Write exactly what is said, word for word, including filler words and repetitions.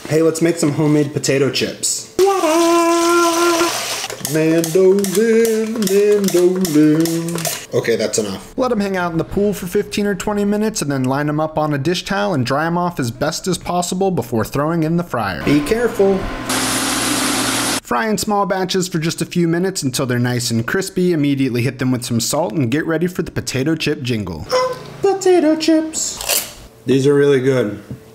Hey, let's make some homemade potato chips. Mandolin, mandolin. Okay, that's enough. Let them hang out in the pool for fifteen or twenty minutes and then line them up on a dish towel and dry them off as best as possible before throwing in the fryer. Be careful. Fry in small batches for just a few minutes until they're nice and crispy. Immediately hit them with some salt and get ready for the potato chip jingle. Oh, potato chips. These are really good.